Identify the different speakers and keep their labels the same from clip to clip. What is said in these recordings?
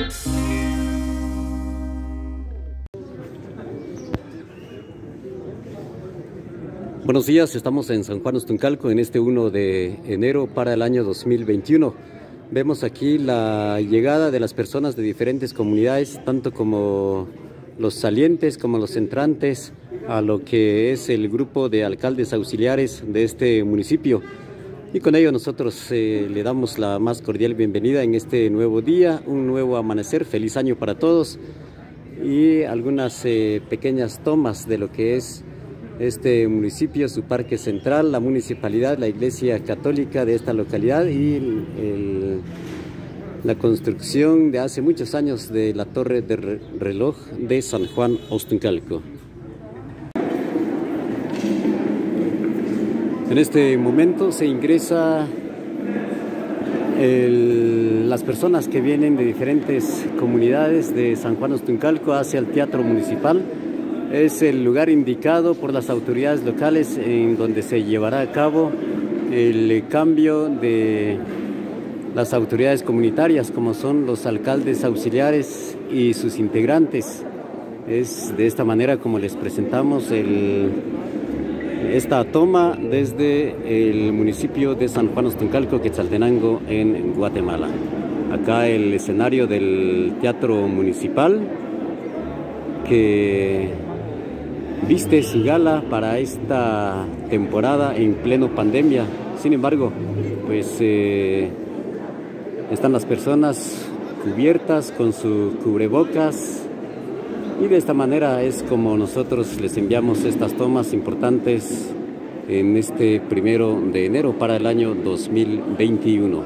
Speaker 1: Buenos días, estamos en San Juan Ostuncalco en este 1 de enero para el año 2021. Vemos aquí la llegada de las personas de diferentes comunidades, tanto como los salientes como los entrantes, a lo que es el grupo de alcaldes auxiliares de este municipio. Y con ello nosotros le damos la más cordial bienvenida en este nuevo día, un nuevo amanecer, feliz año para todos, y algunas pequeñas tomas de lo que es este municipio, su parque central, la municipalidad, la iglesia católica de esta localidad y la construcción de hace muchos años de la torre de reloj de San Juan Ostuncalco. En este momento se ingresa las personas que vienen de diferentes comunidades de San Juan Ostuncalco hacia el Teatro Municipal. Es el lugar indicado por las autoridades locales en donde se llevará a cabo el cambio de las autoridades comunitarias, como son los alcaldes auxiliares y sus integrantes. Es de esta manera como les presentamos esta toma desde el municipio de San Juan Ostuncalco, Quetzaltenango, en Guatemala. Acá el escenario del Teatro Municipal, que viste su gala para esta temporada en pleno pandemia. Sin embargo, pues están las personas cubiertas con su cubrebocas, y de esta manera es como nosotros les enviamos estas tomas importantes en este 1 de enero para el año 2021.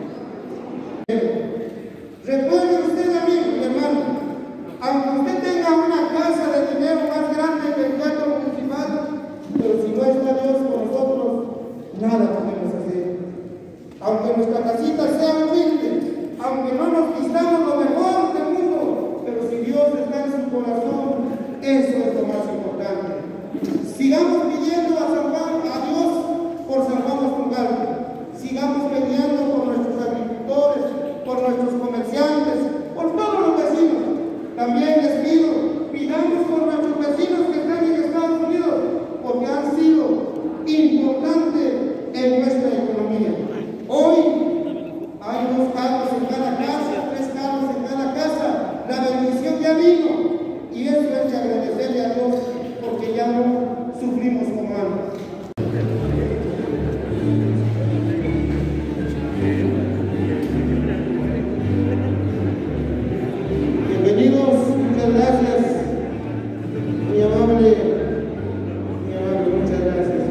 Speaker 2: Recuerde usted, amigo y hermano, aunque usted tenga una casa de dinero más grande que el Teatro Municipal, pero si no está Dios con nosotros, nada podemos hacer. Aunque nuestra casita sea humilde, aunque no nos vistamos lo mejor del mundo, pero si Dios está en su corazón, eso es lo más importante. Sigamos pidiendo a Dios por San Juan Ostuncalco, sigamos peleando por nuestros agricultores, por nuestros comerciantes, por todos los vecinos. También les pido, pidamos por nuestros vecinos que están en Estados Unidos, porque han sido importantes en nuestra economía. Hoy hay 2 carros en cada casa, 3 carros en cada casa. La bendición ya vino, y eso es de agradecerle a Dios, porque ya no sufrimos como antes. Bienvenidos, muchas gracias, muy amable, muchas gracias.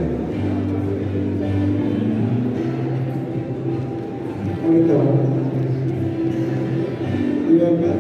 Speaker 2: Ahorita vamos. ¿Y acá?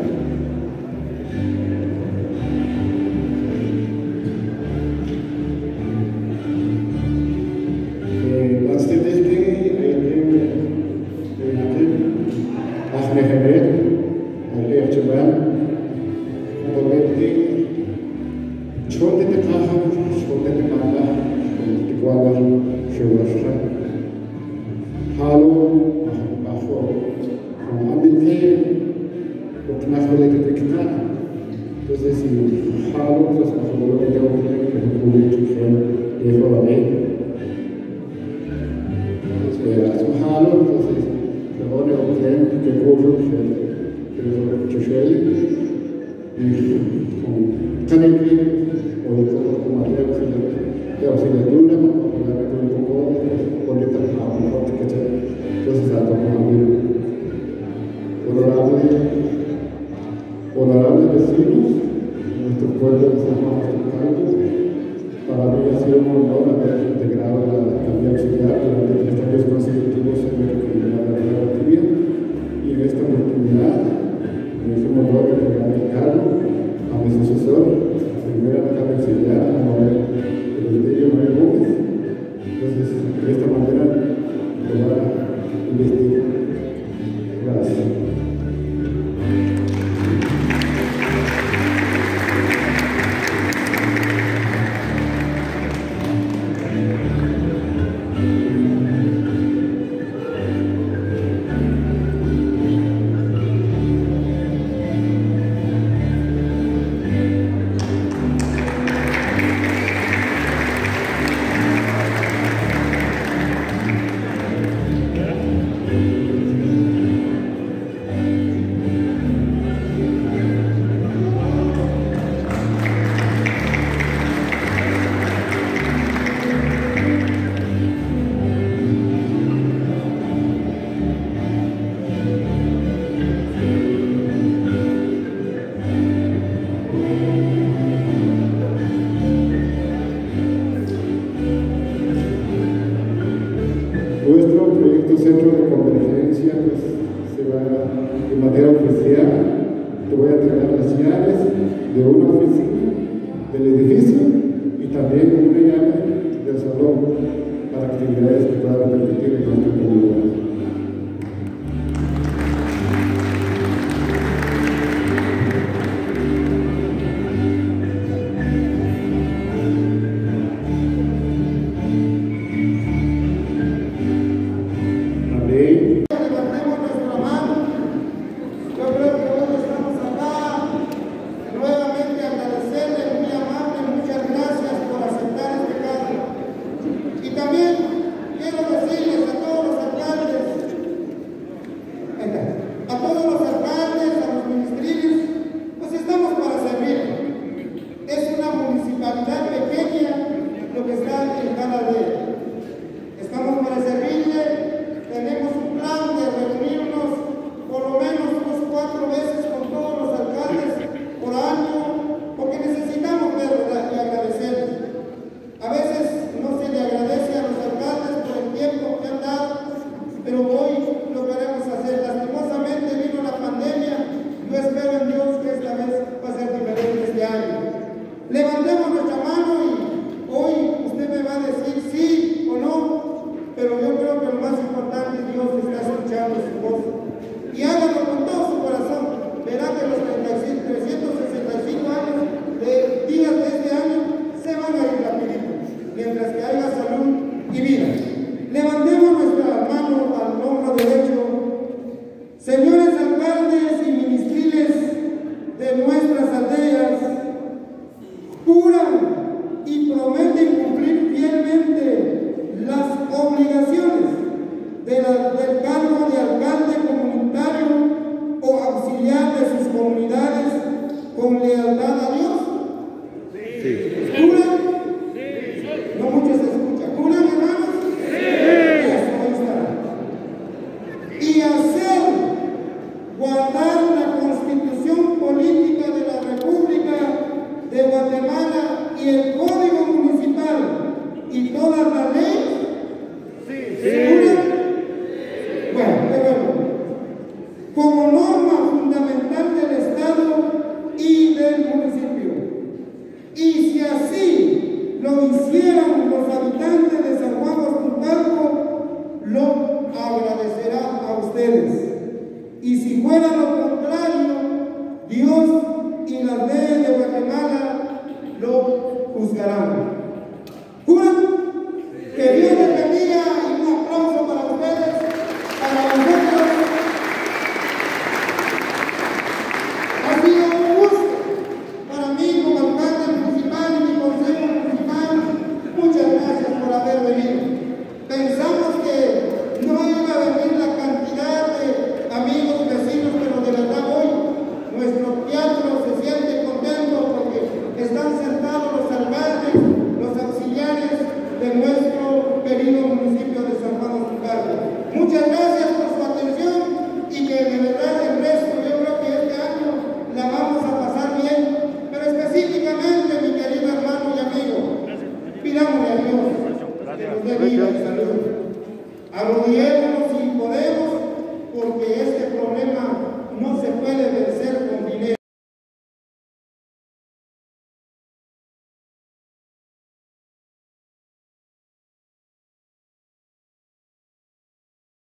Speaker 2: Honorables vecinos, nuestro pueblo de San Juan Ostuncalco, para mí ha sido un honor haber integrado la alcaldía auxiliar durante 3 años consecutivos en la comunidad de la Valdivia, y en esta oportunidad me es un honor ratificar a mi sucesor, la primera alcalde auxiliar, a Noel Gómez. Entonces, de esta manera lo va a investigar. Gracias.
Speaker 3: de manera oficial te voy a entregar las llaves de una oficina del edificio y también una llave del salón para actividades que puedan permitir en nuestra comunidad.
Speaker 2: Levantemos nuestra mano y hoy usted me va a decir sí o no, pero yo creo que lo más importante es Dios está escuchando su voz. Y hágalo con todo su corazón. Verá que los 365 años de días de este año se van a ir rapidito, mientras que haya salud y vida. Levantemos nuestra mano al hombro derecho. Señores alcaldes y ministriles de nuestras aldeas, juran y prometen cumplir fielmente las obligaciones del cargo de alcalde comunitario o auxiliar de sus comunidades con lealtad a Dios. Sí. ¿Juran? Sí. No muchos se escuchan. ¿Juran, hermanos? Sí. Eso está. Y hacer guardar la constitución política de la República de Guatemala y el Código Municipal y todas las leyes. ¿Segura? Bueno, como norma fundamental del Estado y del municipio. Y si así lo hicieran los habitantes de San Juan Ostuncalco, lo agradecerá a ustedes. Y si fuera lo contrario, Dios y las leyes de Guatemala lo juzgarán. ¿Juran? Que Dios les bendiga y un aplauso para ustedes, para nosotros. Ha sido un gusto para mí como alcalde municipal y mi consejo municipal. Muchas gracias por haber venido. Pensamos que no iba a venir la cantidad de amigos, vecinos, pero de verdad hoy nuestro teatro se siente contento porque están sentados los alcaldes, los auxiliares de nuestro querido municipio de San Juan Ostuncalco. Muchas gracias.